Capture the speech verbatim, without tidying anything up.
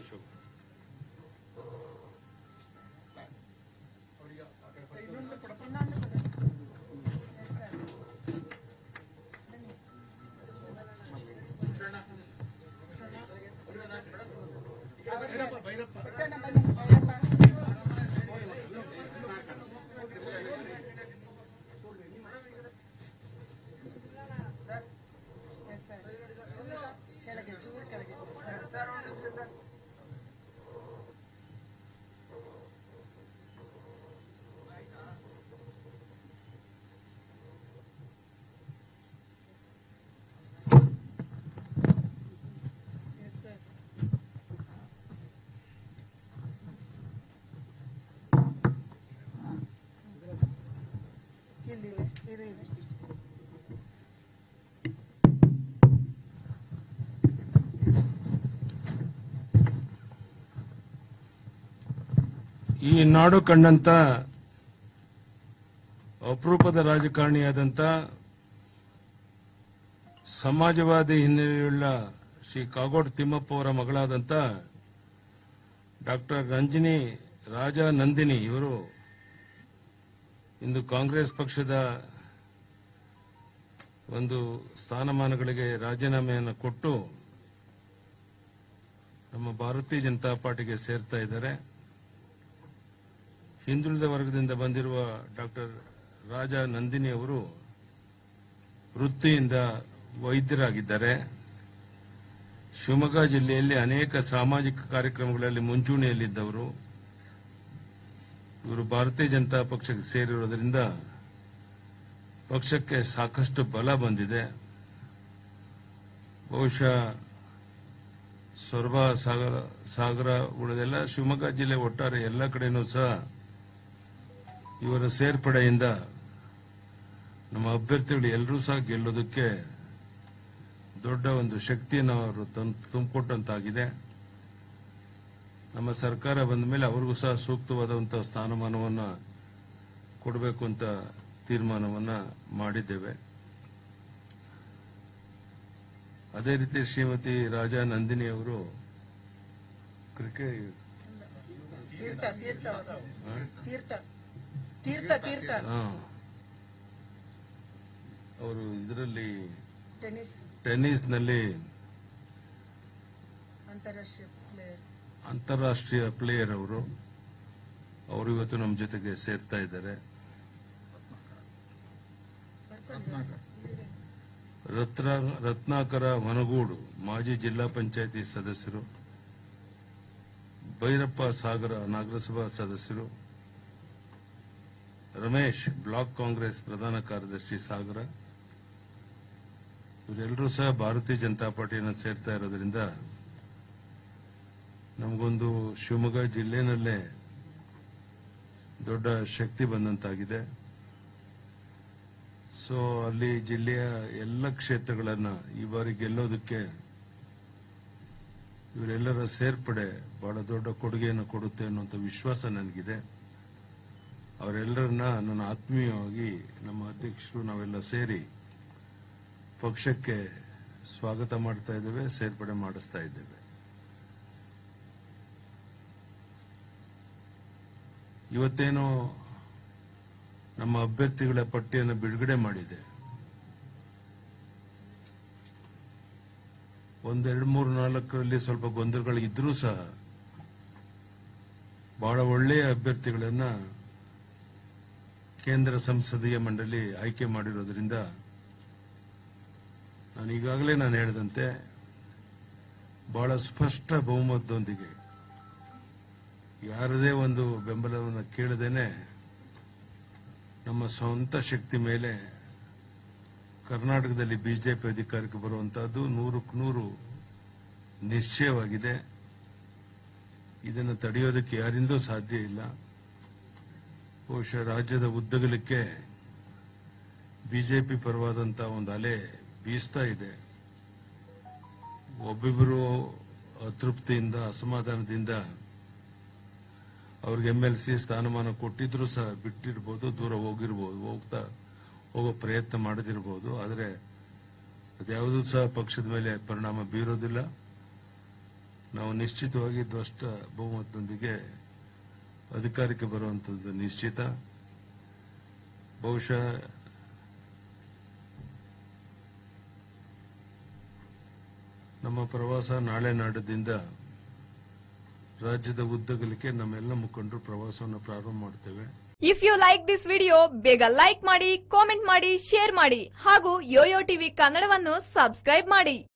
ಅಶೋಕ್. ಈ ನಾಡು ಕಂಡಂತ ಅಪರೂಪದ ರಾಜಕಾರಣಿಯಾದಂಥ ಸಮಾಜವಾದಿ ಹಿನ್ನೆಲೆಯುಳ್ಳ ಶ್ರೀ ಕಾಗೋಡು ತಿಮ್ಮಪ್ಪ ಅವರ ಮಗಳಾದಂಥ ಡಾಕ್ಟರ್ ರಂಜಿನಿ ರಾಜಾ ನಂದಿನಿ ಇವರು ಇಂದು ಕಾಂಗ್ರೆಸ್ ಪಕ್ಷದ ಒಂದು ಸ್ಥಾನಮಾನಗಳಿಗೆ ರಾಜೀನಾಮೆಯನ್ನು ಕೊಟ್ಟು ನಮ್ಮ ಭಾರತೀಯ ಜನತಾ ಪಾರ್ಟಿಗೆ ಸೇರ್ತಾ ಇದ್ದಾರೆ. ಹಿಂದುಳಿದ ವರ್ಗದಿಂದ ಬಂದಿರುವ ಡಾಕ್ಟರ್ ರಾಜಾ ನಂದಿನಿ ಅವರು ವೃತ್ತಿಯಿಂದ ವೈದ್ಯರಾಗಿದ್ದಾರೆ. ಶಿವಮೊಗ್ಗ ಜಿಲ್ಲೆಯಲ್ಲಿ ಅನೇಕ ಸಾಮಾಜಿಕ ಕಾರ್ಯಕ್ರಮಗಳಲ್ಲಿ ಮುಂಚೂಣಿಯಲ್ಲಿದ್ದವರು. ಇವರು ಭಾರತೀಯ ಜನತಾ ಪಕ್ಷಕ್ಕೆ ಸೇರಿರುವುದರಿಂದ ಪಕ್ಷಕ್ಕೆ ಸಾಕಷ್ಟು ಬಲ ಬಂದಿದೆ. ಬಹುಶಃ ಸೊರಬ ಸಾಗರ ಸಾಗರ ಉಳಿದೆಲ್ಲ ಶಿವಮೊಗ್ಗ ಜಿಲ್ಲೆ ಒಟ್ಟಾರೆ ಎಲ್ಲ ಕಡೆನೂ ಸಹ ಇವರ ಸೇರ್ಪಡೆಯಿಂದ ನಮ್ಮ ಅಭ್ಯರ್ಥಿಗಳು ಎಲ್ಲರೂ ಸಹ ಗೆಲ್ಲೋದಕ್ಕೆ ದೊಡ್ಡ ಒಂದು ಶಕ್ತಿಯನ್ನು ಅವರು ತುಂಬಿಕೊಟ್ಟಂತಾಗಿದೆ. ನಮ್ಮ ಸರ್ಕಾರ ಬಂದ ಮೇಲೆ ಅವ್ರಿಗೂ ಸಹ ಸೂಕ್ತವಾದಂತಹ ಸ್ಥಾನಮಾನವನ್ನು ಕೊಡಬೇಕು ಅಂತ ತೀರ್ಮಾನವನ್ನ ಮಾಡಿದ್ದೇವೆ. ಅದೇ ರೀತಿ ಶ್ರೀಮತಿ ರಾಜಾ ನಂದಿನಿ ಅವರು ಕ್ರಿಕೆಟ್ ಅವರು ಇದರಲ್ಲಿ ಟೆನ್ನಿಸ್ನಲ್ಲಿ ಅಂತಾರಾಷ್ಟ್ರೀಯ ಪ್ಲೇಯರ್ ಅವರು ಅವರು ಇವತ್ತು ನಮ್ಮ ಜೊತೆಗೆ ಸೇರ್ತಾ ಇದ್ದಾರೆ. ರತ್ನಾಕರ ವನಗೂಡು ಮಾಜಿ ಜಿಲ್ಲಾ ಪಂಚಾಯಿತಿ ಸದಸ್ಯರು, ಭೈರಪ್ಪ ಸಾಗರ ನಗರಸಭಾ ಸದಸ್ಯರು, ರಮೇಶ್ ಬ್ಲಾಕ್ ಕಾಂಗ್ರೆಸ್ ಪ್ರಧಾನ ಕಾರ್ಯದರ್ಶಿ ಸಾಗರ, ಇವರೆಲ್ಲರೂ ಸಹ ಭಾರತೀಯ ಜನತಾ ಪಾರ್ಟಿಯನ್ನು ಸೇರ್ತಾ ಇರೋದ್ರಿಂದ ನಮಗೊಂದು ಶಿವಮೊಗ್ಗ ಜಿಲ್ಲೆನಲ್ಲೇ ದೊಡ್ಡ ಶಕ್ತಿ ಬಂದಂತಾಗಿದೆ. ಸೊ ಅಲ್ಲಿ ಜಿಲ್ಲೆಯ ಎಲ್ಲ ಕ್ಷೇತ್ರಗಳನ್ನ ಈ ಬಾರಿ ಗೆಲ್ಲೋದಕ್ಕೆ ಇವರೆಲ್ಲರ ಸೇರ್ಪಡೆ ಬಹಳ ದೊಡ್ಡ ಕೊಡುಗೆಯನ್ನು ಕೊಡುತ್ತೆ ಅನ್ನುವಂಥ ವಿಶ್ವಾಸ ನನಗಿದೆ. ಅವರೆಲ್ಲರನ್ನ ನನ್ನ ಆತ್ಮೀಯವಾಗಿ ನಮ್ಮ ಅಧ್ಯಕ್ಷರು ನಾವೆಲ್ಲ ಸೇರಿ ಪಕ್ಷಕ್ಕೆ ಸ್ವಾಗತ ಮಾಡ್ತಾ ಇದ್ದೇವೆ, ಸೇರ್ಪಡೆ ಮಾಡಿಸ್ತಾ ಇದ್ದೇವೆ. ಇವತ್ತೇನು ನಮ್ಮ ಅಭ್ಯರ್ಥಿಗಳ ಪಟ್ಟಿಯನ್ನು ಬಿಡುಗಡೆ ಮಾಡಿದೆ. ಒಂದೆರಡು ಮೂರು ನಾಲ್ಕರಲ್ಲಿ ಸ್ವಲ್ಪ ಗೊಂದಲಗಳು ಇದ್ರೂ ಸಹ ಬಹಳ ಒಳ್ಳೆಯ ಅಭ್ಯರ್ಥಿಗಳನ್ನ ಕೇಂದ್ರ ಸಂಸದೀಯ ಮಂಡಳಿ ಆಯ್ಕೆ ಮಾಡಿರೋದ್ರಿಂದ ನಾನು ಈಗಾಗಲೇ ನಾನು ಹೇಳಿದಂತೆ ಬಹಳ ಸ್ಪಷ್ಟ ಬಹುಮತದೊಂದಿಗೆ ಯಾರದೇ ಒಂದು ಬೆಂಬಲವನ್ನು ಕೇಳದೇನೆ ನಮ್ಮ ಸ್ವಂತ ಶಕ್ತಿ ಮೇಲೆ ಕರ್ನಾಟಕದಲ್ಲಿ ಬಿಜೆಪಿ ಅಧಿಕಾರಕ್ಕೆ ಬರುವಂತಹದ್ದು ನೂರಕ್ಕೆ ನೂರು ನಿಶ್ಚಯವಾಗಿದೆ. ಇದನ್ನು ತಡೆಯೋದಕ್ಕೆ ಯಾರಿಂದೂ ಸಾಧ್ಯ ಇಲ್ಲ. ಬಹುಶಃ ರಾಜ್ಯದ ಉದ್ದಗಲಕ್ಕೆ ಬಿಜೆಪಿ ಪರವಾದಂತಹ ಒಂದು ಅಲೆ ಬೀಸ್ತಾ ಇದೆ. ಒಬ್ಬಿಬ್ಬರು ಅತೃಪ್ತಿಯಿಂದ ಅಸಮಾಧಾನದಿಂದ ಅವ್ರಿಗೆ ಎಂ ಎಲ್ ಸಿ ಸ್ಥಾನಮಾನ ಕೊಟ್ಟಿದ್ರು ಸಹ ಬಿಟ್ಟಿರ್ಬೋದು, ದೂರ ಹೋಗಿರ್ಬೋದು, ಹೋಗ್ತಾ ಹೋಗೋ ಪ್ರಯತ್ನ ಮಾಡದಿರ್ಬೋದು. ಆದರೆ ಅದ್ಯಾವುದೂ ಸಹ ಪಕ್ಷದ ಮೇಲೆ ಪರಿಣಾಮ ಬೀರೋದಿಲ್ಲ. ನಾವು ನಿಶ್ಚಿತವಾಗಿ ದೊಡ್ಡ ಬಹುಮತದೊಂದಿಗೆ ಅಧಿಕಾರಕ್ಕೆ ಬರುವಂತದ್ದು ನಿಶ್ಚಿತ. ಬಹುಶಃ ನಮ್ಮ ಪ್ರವಾಸ ನಾಳೆ ನಾಡದಿಂದ ರಾಜ್ಯದ ಉದ್ದಗಲಿಕ್ಕೆ ನಮ್ಮೆಲ್ಲ ಮುಖಂಡರು ಪ್ರವಾಸವನ್ನು ಪ್ರಾರಂಭ ಮಾಡ್ತೇವೆ. If you like this video ಬೇಗ ಲೈಕ್ ಮಾಡಿ, ಕಾಮೆಂಟ್ ಮಾಡಿ, ಶೇರ್ ಮಾಡಿ ಹಾಗೂ ಯೋಯೋ ಟಿವಿ ಕನ್ನಡವನ್ನು ಸಬ್ಸ್ಕ್ರೈಬ್ ಮಾಡಿ.